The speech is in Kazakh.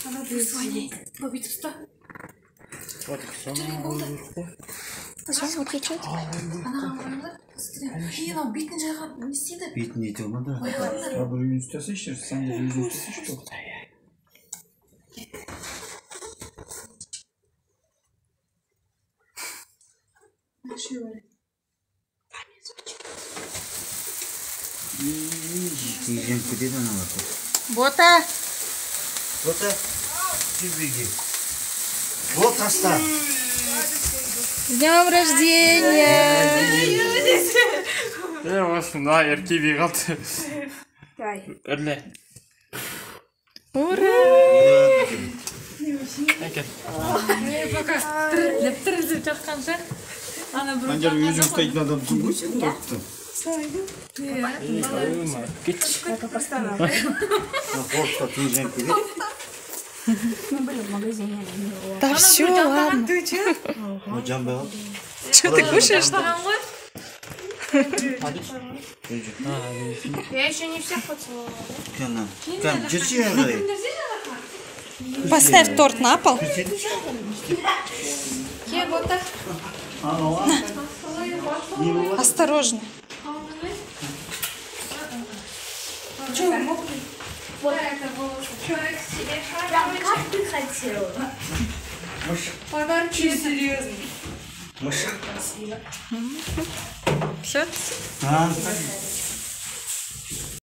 Она будет побить уста. Вот отвечать. Она ну битін жайға не істейді? Битін не етеу ма да? Бір үйін ұстасайшы, сәнде өзін ұстасайшы. Тиген кедеді аналарды. Бота! Бота, тюбеги. Вот таста. С днем рождения! Осында еркебей қалды. Үрле. Ура! Әкел. Пока тіріліп жатқанша. Анжар өзің ұстайтын адамсың ғой сен тортты. Кетші. Қорықта тиген кедеді. Мы были в магазине. Да все, ладно. Вот жамбай қалды. Что ты кушаешь? Я еще не всех поцеловала. Кән, жүрші ағай. Поставь торт на пол. Осторожно. Вот это было. Прям как ты хотела. Подарки серьезно. Мышь. Все? А,